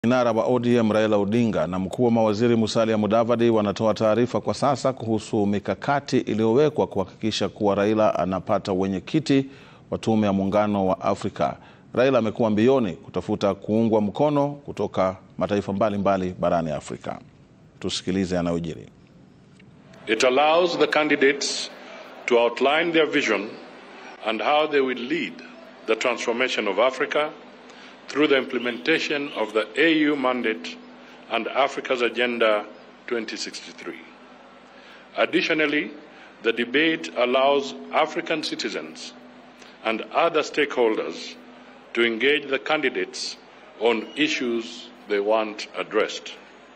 Kinara wa ODM Raila Odinga na mkuu wa mawaziri Musalia Mudavadi wanatoa taarifa kwa sasa kuhusu mikakati iliyowekwa kuhakikisha kuwa Raila anapata wenyekiti wa Tume ya Muungano wa Afrika. Raila amekuwa mbioni kutafuta kuungwa mkono kutoka mataifa mbalimbali barani Afrika. Tusikilize yanayojiri. It allows the candidates to outline their vision and how they will lead the transformation of Africa through the implementation of the AU mandate and Africa's Agenda 2063. Additionally, the debate allows African citizens and other stakeholders to engage the candidates on issues they want addressed.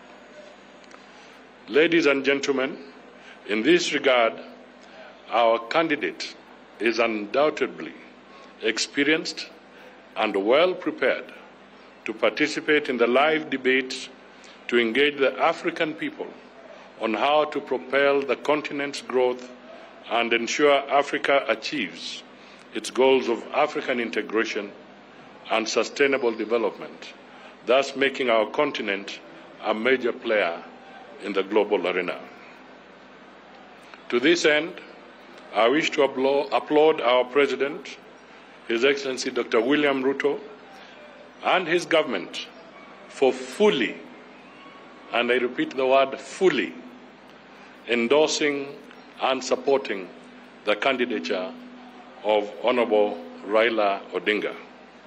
Ladies and gentlemen, in this regard, our candidate is undoubtedly experienced and well prepared to participate in the live debate to engage the African people on how to propel the continent's growth and ensure Africa achieves its goals of African integration and sustainable development, thus making our continent a major player in the global arena. To this end, I wish to applaud our President, His Excellency Dr. William Ruto, and his government for fully, and I repeat the word fully, endorsing and supporting the candidature of Honorable Raila Odinga.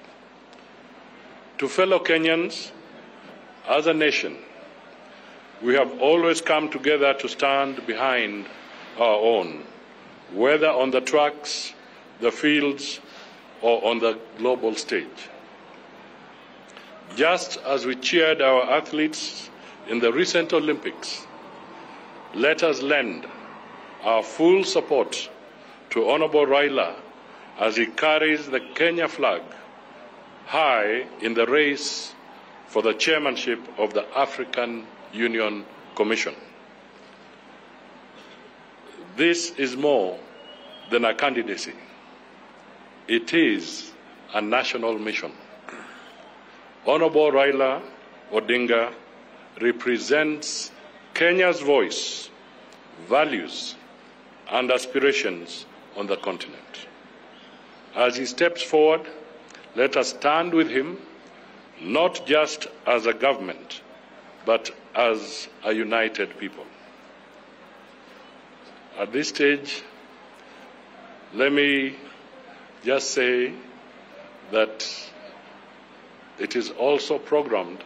To fellow Kenyans, as a nation, we have always come together to stand behind our own, whether on the tracks, the fields, or on the global stage. Just as we cheered our athletes in the recent Olympics, let us lend our full support to Honorable Raila as he carries the Kenya flag high in the race for the chairmanship of the African Union Commission. This is more than a candidacy. It is a national mission. Honorable Raila Odinga represents Kenya's voice, values, and aspirations on the continent. As he steps forward, let us stand with him, not just as a government, but as a united people. At this stage, let me just say that it is also programmed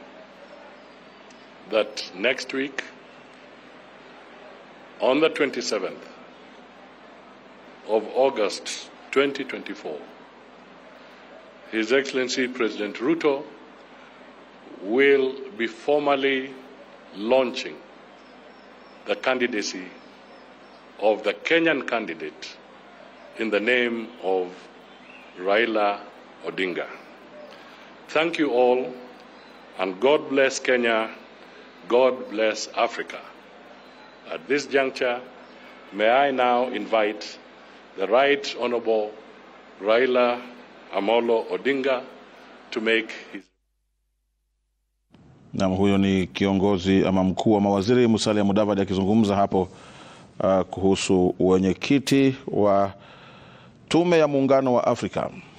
that next week, on the 27th of August 2024, His Excellency President Ruto will be formally launching the candidacy of the Kenyan candidate in the name of Raila Odinga. Thank you all, and God bless Kenya, God bless Africa. At this juncture, may I now invite the Right Honorable Raila Amolo Odinga to make his... Na huyo ni kiongozi ama mkuu wa mawaziri Musalia Mudavadi akizungumza hapo kuhusu wenyekiti wa Tume ya Muungano wa Afrika.